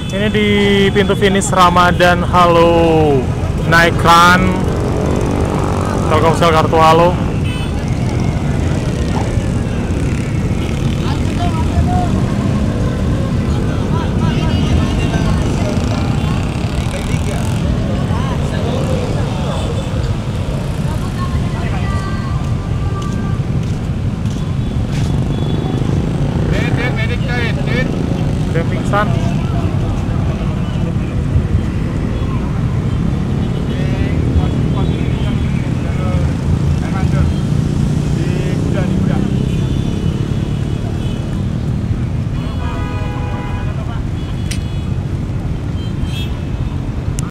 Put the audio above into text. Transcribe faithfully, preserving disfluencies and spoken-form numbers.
Ini di pintu finish Ramadan Halo, naik kran Telkomsel kartu Halo. Udah pingsan.